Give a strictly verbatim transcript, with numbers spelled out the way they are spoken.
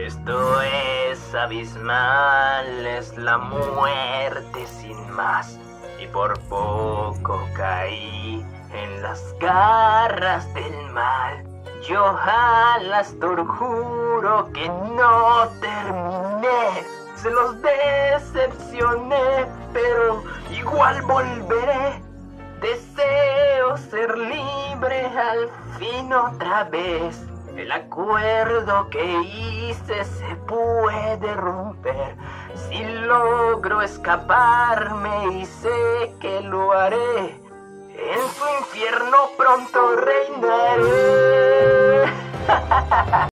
Esto es abismal, es la muerte sin más. Y por poco caí en las garras del mal. Yo a Alastor juro que no terminé. Se los decepcioné, pero igual volveré. Deseo ser libre al fin otra vez. El acuerdo que hice se puede romper. Si logro escaparme y sé que lo haré, en su infierno pronto reinaré.